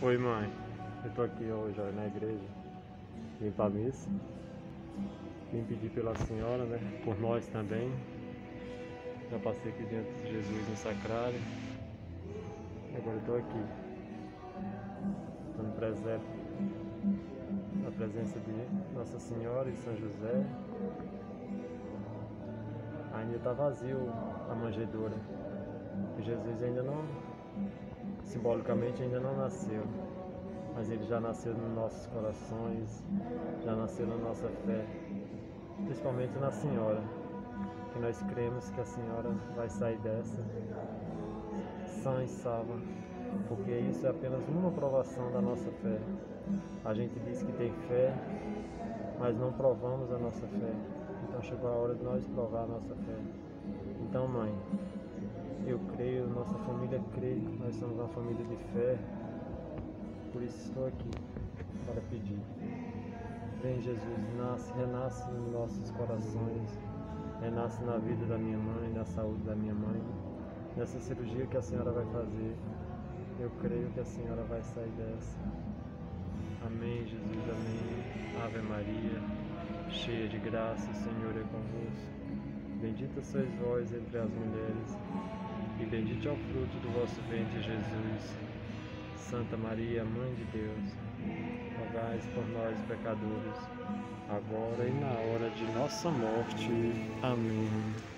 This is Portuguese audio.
Oi, mãe. Eu tô aqui hoje ó, na igreja, vim pra missa. Vim pedir pela senhora, né? Por nós também. Já passei aqui diante de Jesus no sacrário. E agora eu tô aqui, dando presépio na presença de Nossa Senhora e São José. Ainda tá vazio a manjedoura. E Jesus ainda não, simbolicamente ainda não nasceu. Mas ele já nasceu nos nossos corações, já nasceu na nossa fé, principalmente na Senhora, que nós cremos que a Senhora vai sair dessa sã e salva, porque isso é apenas uma provação da nossa fé. A gente diz que tem fé, mas não provamos a nossa fé. Então chegou a hora de nós provar a nossa fé. Então, mãe, eu creio, nossa família crê, nós somos uma família de fé, por isso estou aqui para pedir. Vem Jesus, renasce nos nossos corações, renasce na vida da minha mãe, na saúde da minha mãe, nessa cirurgia que a senhora vai fazer. Eu creio que a senhora vai sair dessa. Amém, Jesus, amém. Ave Maria, cheia de graça, o Senhor é convosco. Bendita sois vós entre as mulheres, e bendito é o fruto do vosso ventre, Jesus. Santa Maria, Mãe de Deus, rogai por nós, pecadores, agora e na hora de nossa morte. Amém.